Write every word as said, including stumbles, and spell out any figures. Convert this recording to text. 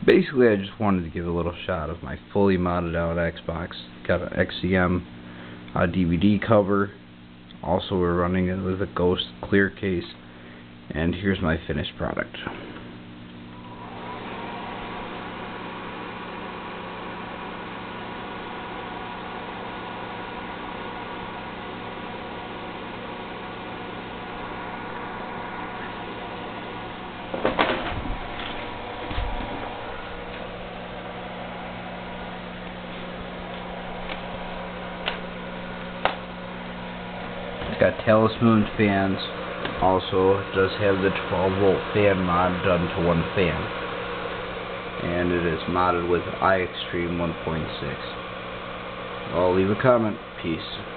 basically I just wanted to give a little shot of my fully modded out Xbox. Got an X C M uh, D V D cover. Also we're running it with a ghost clear case. And here's my finished product. It's got Talismoon fans. Also, it does have the twelve volt fan mod done to one fan. And it is modded with iExtreme one point six. I'll leave a comment. Peace.